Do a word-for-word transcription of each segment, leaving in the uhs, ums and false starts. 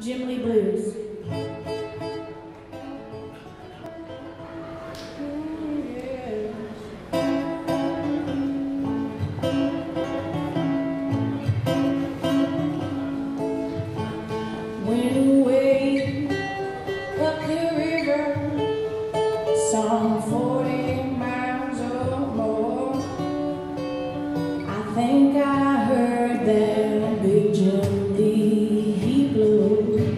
Jim Lee Blues. Went away up the river, some forty miles or more. I think I heard that big Jim Lee he blew.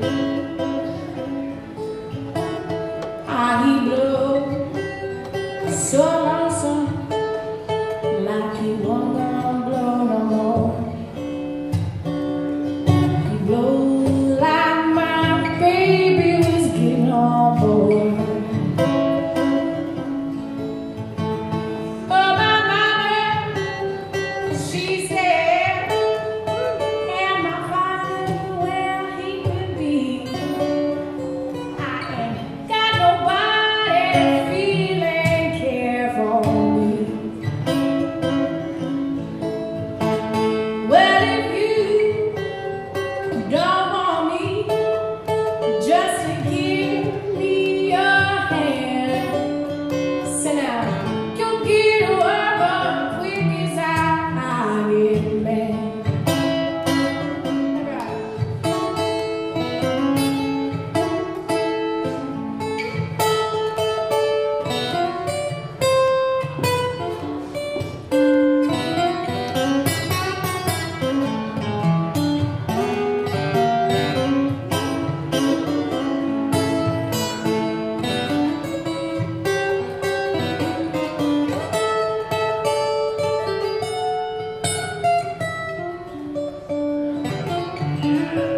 Ah, he blew so lonesome, like he wasn't gonna blow no more. He blew like my baby was getting on board. Oh, my mama, she said, am I finding where he could be? I ain't got nobody feeling care for me. Well, if you don't want me just to give me your hand, send out, you'll get over quick as I get mad. Yeah.